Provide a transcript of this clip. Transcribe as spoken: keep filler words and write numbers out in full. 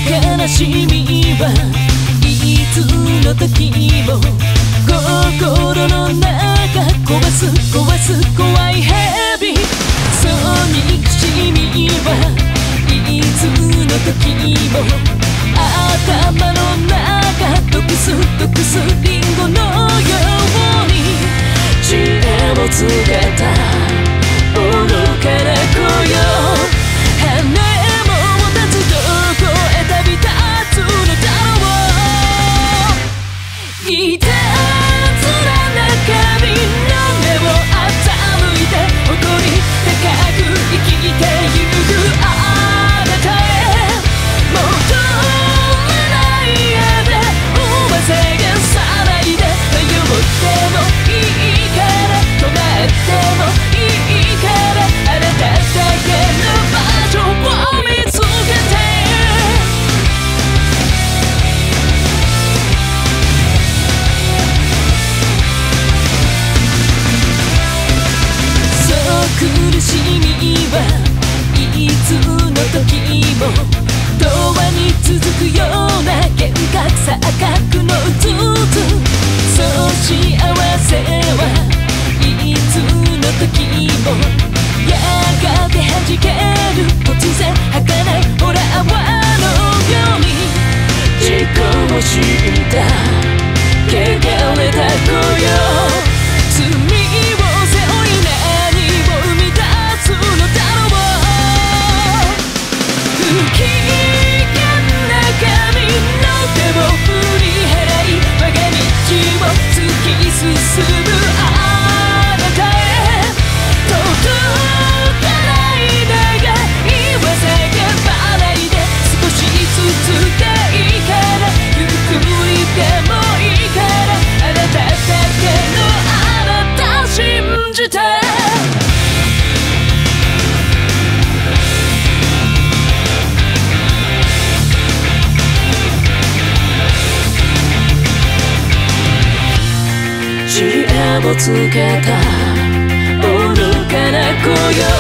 悲しみはいつの時も心の中壊す壊す怖い蛇。そう憎しみはいつの時も頭の中毒す毒すリンゴのように知恵をつけた愚かな子よ。羽も持たずどこへ旅立つのだろう。いたずらな髪の目を欺いて誇り高く生きてゆくあなたへ戻らないでおばせがさないで。迷ってもいいから止まってもいいからあなただけの場所を見つけて。そう苦しみはいつの時も永遠に続くような幻覚錯覚のうつうつ。そう幸せはいつの時もやがて弾ける突然儚いホラーのように自己を知った汚れた子よ。罪を背負い何を生み出すのだろう。不機嫌な髪の毛を振り払い我が道を突き進むあなたへ届かないでが言わせがないで少しずつでいいからゆっくりでもいいからあなただけのあなた信じて。知恵をつけた愚かな子よ。